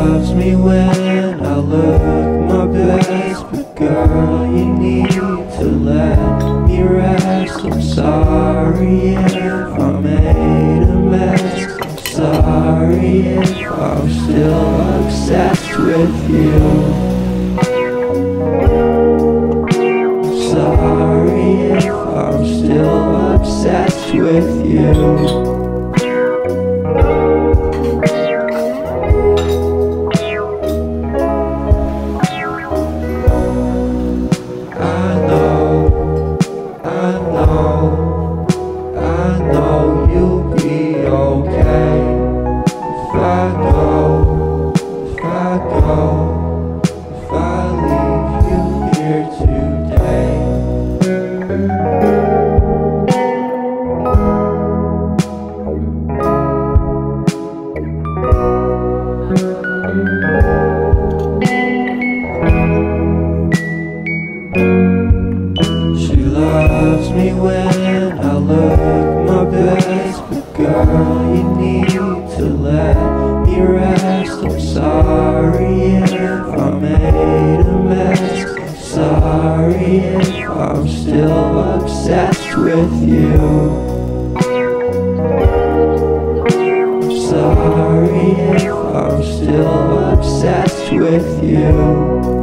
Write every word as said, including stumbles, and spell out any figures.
loves me when I look my best, but girl, you need to let me rest. I'm sorry if I made a mess. I'm sorry if I'm still obsessed with you. I'm sorry if I'm still obsessed with you. Loves me when I look my best, but girl, you need to let me rest. I'm sorry if I made a mess. I'm sorry if I'm still obsessed with you. I'm sorry if I'm still obsessed with you.